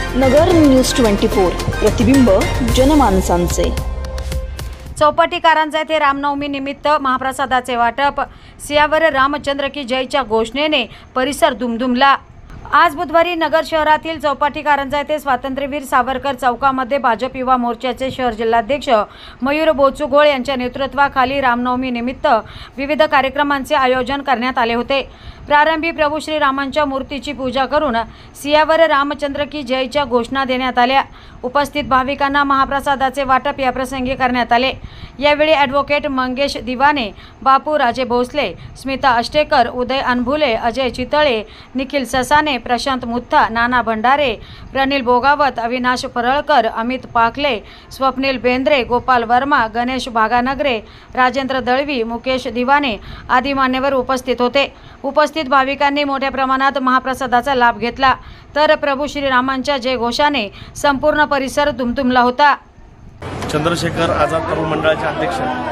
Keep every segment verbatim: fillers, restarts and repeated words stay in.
नगर news twenty four, प्रतिबिंब जनमानसांचे। चौपाटी कारंजा येथे रामनवमी निमित्त महाप्रसादाचे वाटप। सियावर रामचंद्र की जयच्या घोषणेने परिसर दुमदुमला। आज बुधवारी नगर शहरातील चौपाटी कारंजा येथे स्वातंत्र्यवीर सावरकर चौकामध्ये भाजप युवा मोर्चाचे शहर जिल्हाध्यक्ष मयूर बोचुगोळ यांच्या नेतृत्वाखाली रामनवमी निमित्त विविध कार्यक्रमांचे आयोजन करण्यात आले होते। प्रारंभी प्रभू श्रीरामांच्या मूर्तीची पूजा करून सियावर रामचंद्र की जयच्या घोषणा देण्यात आल्या। उपस्थित भाविकांना महाप्रसादाचे वाटप या प्रसंगी करण्यात आले। यावेळी ॲडव्होकेट मंगेश दिवाने, बापू राजे भोसले, स्मिता अष्टेकर, उदय अनभुले, अजय चितळे, निखिल ससाने, प्रशांत मुत्था, नाना भंडारे, प्रनिल बोगावत, अविनाश परळकर, अमित पाखले, स्वप्नील बेंद्रे, गोपाल वर्मा, गणेश भागानगरे, राजेंद्र दळवी, मुकेश दिवाने आदी मान्यवर उपस्थित होते। उपस्थित भाविकांनी मोठ्या प्रमाणात महाप्रसादाचा लाभ घेतला, तर प्रभू श्रीरामांच्या जयघोषाने संपूर्ण परिसर दुमदुमला होता। चंद्रशेखर आझाद तरुण मंडळाचे अध्यक्ष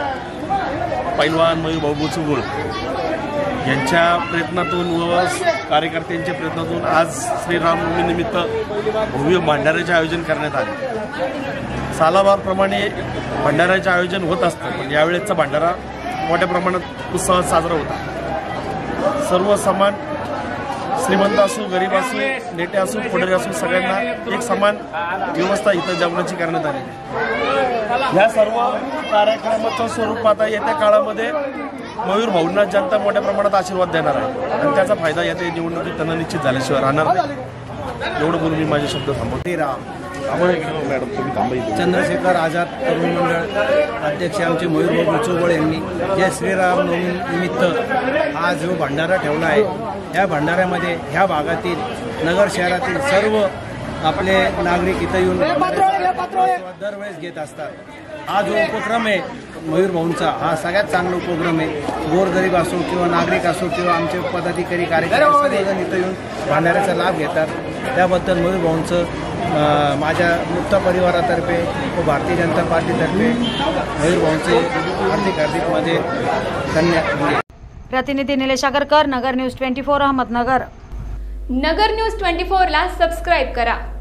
पैलवान मयूर बोचुगोळ यांच्या प्रयत्नातून व कार्यकर्त्यांच्या प्रयत्नातून आज श्रीरामनवमी निमित्त भव्य भंडाऱ्याचे आयोजन करण्यात आले। सालाबारप्रमाणे भंडाऱ्याचे आयोजन होत असतं, पण यावेळेचा भंडारा मोठ्या प्रमाणात उत्साहात साजरा होता। सर्व समान, श्रीमंत असो, गरीब असो, नेते असो, पुढारी असो, सगळ्यांना एक समान व्यवस्था इथं जेवणाची करण्यात आली। या सर्व कार्यक्रमाचं स्वरूप आता येत्या काळामध्ये मयूर भाऊंना जनता मोठ्या प्रमाणात आशीर्वाद देणार आहे आणि त्याचा फायदा येत्या निवडणुकीत त्यांना निश्चित झाल्याशिवाय राहणार नाही। एवढं बोलून मी माझे शब्द थांबवते। राम मॅडम तुम्ही थांबायचे। चंद्रशेखर आझाद तरुण मंडळ अध्यक्ष आमचे मयूर बोचुगोळ यांनी जे श्रीरामनवमी निमित्त हा जो भंडारा ठेवला आहे, या भंडाऱ्यामध्ये ह्या भागातील नगर शहरातील सर्व आपले नागरिक इथं येऊन दरवेळेस घेत असतात। हा जो उपक्रम आहे मयूर भाऊंचा, हा सगळ्यात चांगला उपक्रम आहे। गोरगरीब असो किंवा नागरिक असो किंवा आमचे पदाधिकारी कार्यकर्ते सर्वजण इथं येऊन भंडाऱ्याचा लाभ घेतात। त्याबद्दल मयूर भाऊंचं माझ्या मुक्ता परिवारातर्फे व भारतीय जनता पार्टीतर्फे मयूर भाऊंचे हार्दिक हार्दिक माझे धन्यवाद। प्रतिनिधी Nilesh Agarkar, Nagar news twenty four, Ahmednagar. Nagar news twenty four ला सबस्क्राइब करा।